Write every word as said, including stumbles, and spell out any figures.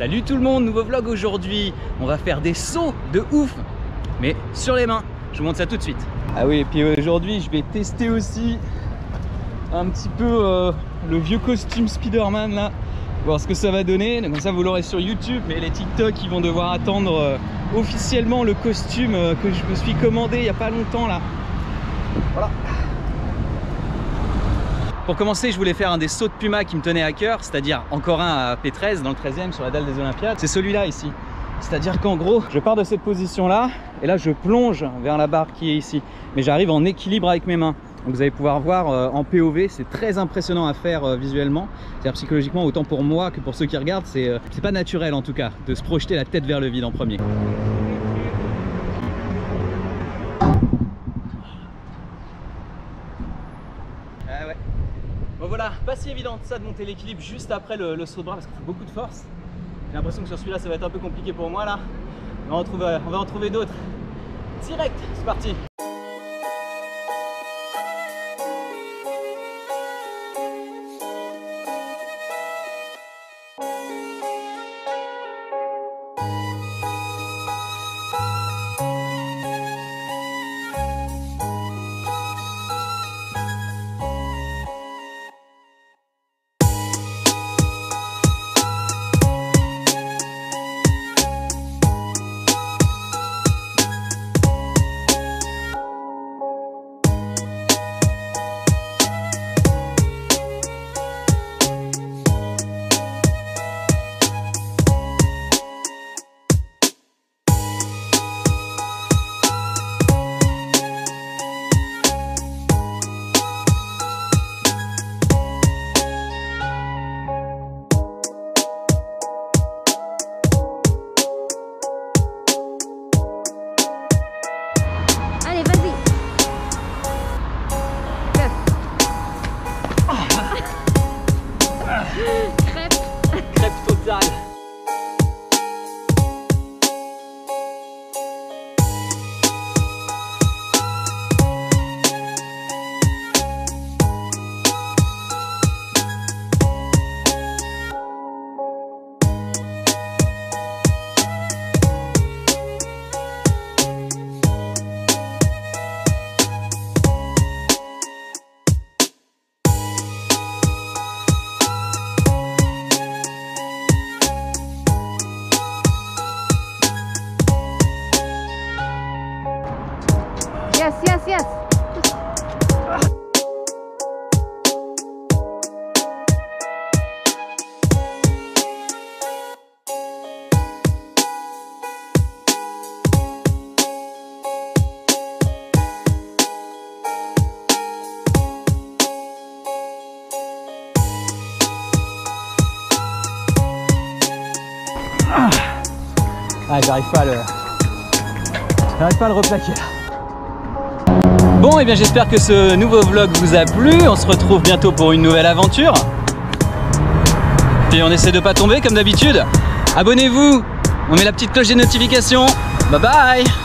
Salut tout le monde, nouveau vlog aujourd'hui. On va faire des sauts de ouf, mais sur les mains. Je vous montre ça tout de suite. Ah oui, et puis aujourd'hui je vais tester aussi un petit peu euh, le vieux costume Spider-Man là. Voir ce que ça va donner. Comme ça vous l'aurez sur YouTube, mais les TikTok ils vont devoir attendre euh, officiellement le costume euh, que je me suis commandé il n'y a pas longtemps là. Voilà. Pour commencer, je voulais faire un des sauts de Puma qui me tenait à cœur, c'est-à-dire encore un à P treize dans le treizième sur la dalle des Olympiades. C'est celui-là ici. C'est-à-dire qu'en gros, je pars de cette position-là et là je plonge vers la barre qui est ici. Mais j'arrive en équilibre avec mes mains. Donc vous allez pouvoir voir euh, en P O V, c'est très impressionnant à faire euh, visuellement. C'est-à-dire psychologiquement, autant pour moi que pour ceux qui regardent, c'est euh, c'est pas naturel en tout cas de se projeter la tête vers le vide en premier. Ah ouais. Bon voilà, pas si évident ça de monter l'équilibre juste après le, le saut de bras parce qu'il faut beaucoup de force. J'ai l'impression que sur celui-là ça va être un peu compliqué pour moi là. On va en trouver, on va en trouver d'autres. Direct, c'est parti. Crêpe. Crêpe totale. Yes, yes, yes. Ah, j'arrive pas à le... J'arrive pas à le replaquer là. Bon, et bien j'espère que ce nouveau vlog vous a plu. On se retrouve bientôt pour une nouvelle aventure. Puis on essaie de pas tomber comme d'habitude. Abonnez-vous, on met la petite cloche des notifications. Bye bye.